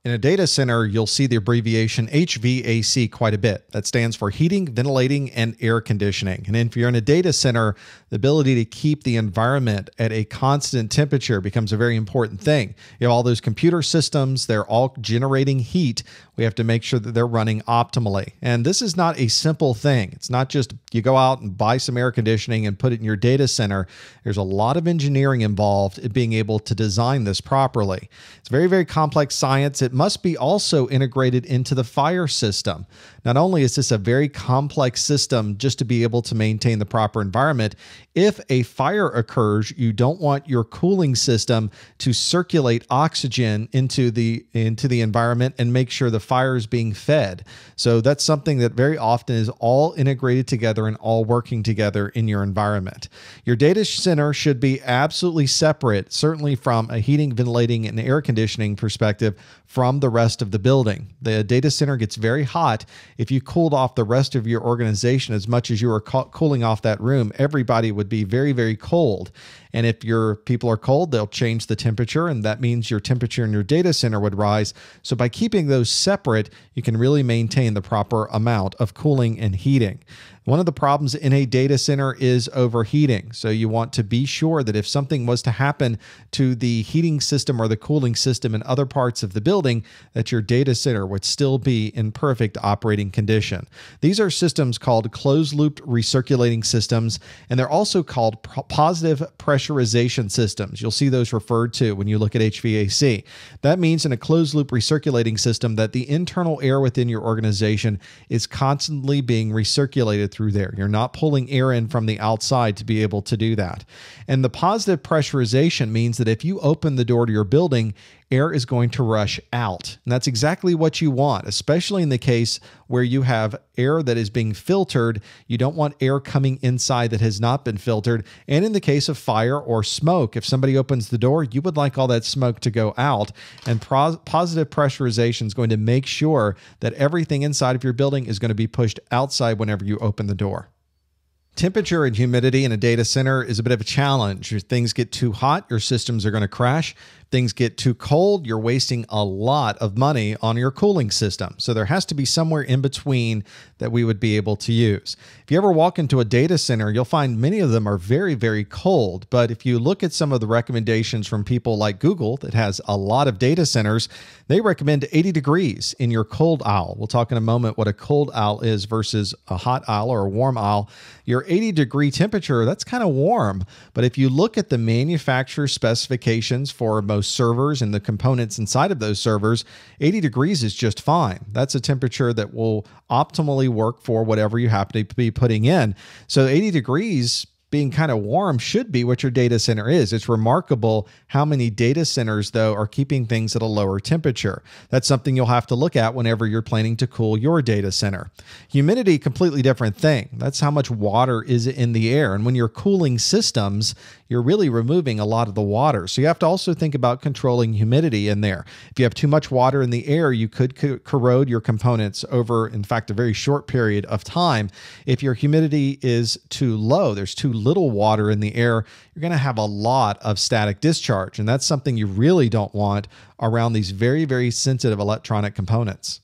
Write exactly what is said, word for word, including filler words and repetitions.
In a data center, you'll see the abbreviation H V A C quite a bit. That stands for heating, ventilating, and air conditioning. And if you're in a data center, the ability to keep the environment at a constant temperature becomes a very important thing. You have all those computer systems, they're all generating heat. We have to make sure that they're running optimally. And this is not a simple thing. It's not just you go out and buy some air conditioning and put it in your data center. There's a lot of engineering involved in being able to design this properly. It's very, very complex science. It must be also integrated into the fire system. Not only is this a very complex system just to be able to maintain the proper environment, if a fire occurs, you don't want your cooling system to circulate oxygen into the, into the environment and make sure the fire is being fed. So that's something that very often is all integrated together and all working together in your environment. Your data center should be absolutely separate, certainly from a heating, ventilating, and air conditioning perspective from the rest of the building. The data center gets very hot. If you cooled off the rest of your organization as much as you were cooling off that room, everybody would be very, very cold. And if your people are cold, they'll change the temperature, and that means your temperature in your data center would rise. So by keeping those separate, you can really maintain the proper amount of cooling and heating. One of the problems in a data center is overheating. So you want to be sure that if something was to happen to the heating system or the cooling system in other parts of the building, that your data center would still be in perfect operating condition. These are systems called closed-loop recirculating systems, and they're also called positive pressurization systems. You'll see those referred to when you look at H V A C. That means in a closed-loop recirculating system that the internal air within your organization is constantly being recirculated through there. You're not pulling air in from the outside to be able to do that. And the positive pressurization means that if you open the door to your building, air is going to rush out. And that's exactly what you want, especially in the case where you have air that is being filtered. You don't want air coming inside that has not been filtered. And in the case of fire or smoke, if somebody opens the door, you would like all that smoke to go out. And positive pressurization is going to make sure that everything inside of your building is going to be pushed outside whenever you open the door. Temperature and humidity in a data center is a bit of a challenge. If things get too hot, your systems are going to crash. Things get too cold, you're wasting a lot of money on your cooling system. So there has to be somewhere in between that we would be able to use. If you ever walk into a data center, you'll find many of them are very, very cold. But if you look at some of the recommendations from people like Google that has a lot of data centers, they recommend eighty degrees in your cold aisle. We'll talk in a moment what a cold aisle is versus a hot aisle or a warm aisle. Your eighty degree temperature, that's kind of warm. But if you look at the manufacturer specifications for most servers and the components inside of those servers, eighty degrees is just fine. That's a temperature that will optimally work for whatever you happen to be putting in. So eighty degrees being kind of warm should be what your data center is. It's remarkable how many data centers, though, are keeping things at a lower temperature. That's something you'll have to look at whenever you're planning to cool your data center. Humidity, completely different thing. That's how much water is in the air. And when you're cooling systems, you're really removing a lot of the water. So you have to also think about controlling humidity in there. If you have too much water in the air, you could co- corrode your components over, in fact, a very short period of time. If your humidity is too low, there's too little water in the air, you're going to have a lot of static discharge. And that's something you really don't want around these very, very sensitive electronic components.